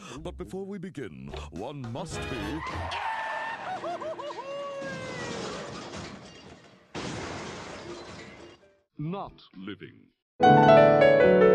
But before we begin, one must be... not living.